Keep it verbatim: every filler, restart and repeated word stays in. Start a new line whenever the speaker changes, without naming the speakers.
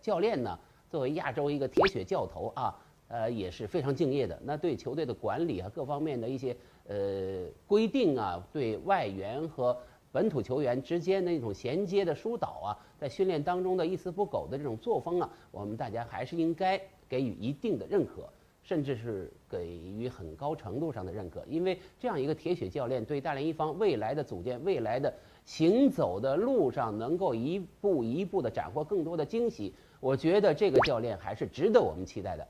教练呢，作为亚洲一个铁血教头啊，呃也是非常敬业的。那对球队的管理啊，各方面的一些呃规定啊，对外援和本土球员之间的一种衔接的疏导啊，在训练当中的一丝不苟的这种作风啊，我们大家还是应该给予一定的认可。甚至是给予很高程度上的认可，因为这样一个铁血教练对大连一方未来的组建、未来的行走的路上，能够一步一步的斩获更多的惊喜，我觉得这个教练还是值得我们期待的。